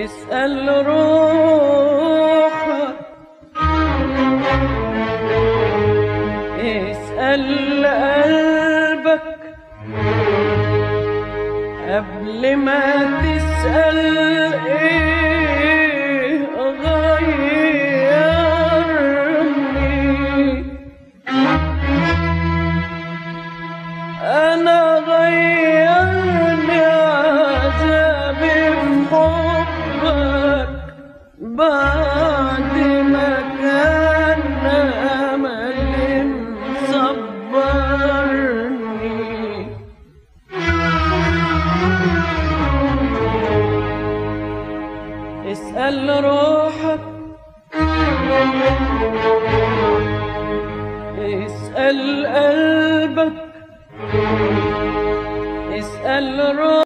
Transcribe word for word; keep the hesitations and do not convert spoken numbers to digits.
اسأل روحك، اسأل قلبك قبل ما تسأل ايه غيرني. انا غيرني عذابي في حبك بعد ما كان املي مصبرني. اسأل روحك، اسأل قلبك، اسأل روحك.